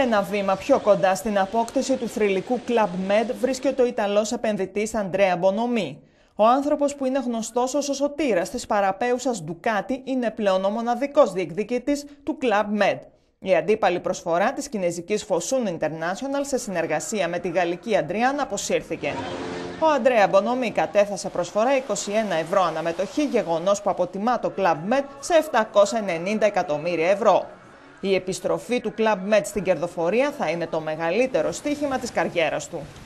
Ένα βήμα πιο κοντά στην απόκτηση του θρυλικού Club Med βρίσκεται ο Ιταλός επενδυτής Αντρέα Μπονομή. Ο άνθρωπος που είναι γνωστός ως ο σωτήρας της παραπαίουσας Ντουκάτι είναι πλέον ο μοναδικός διεκδικητής του Club Med. Η αντίπαλη προσφορά της κινέζικης Fosun International σε συνεργασία με τη γαλλική Adrian αποσύρθηκε. Ο Αντρέα Μπονομή κατέθεσε προσφορά 21 ευρώ αναμετοχή, γεγονός που αποτιμά το Club Med σε 790 εκατομμύρια ευρώ. Η επιστροφή του Club Med στην κερδοφορία θα είναι το μεγαλύτερο στοίχημα της καριέρας του.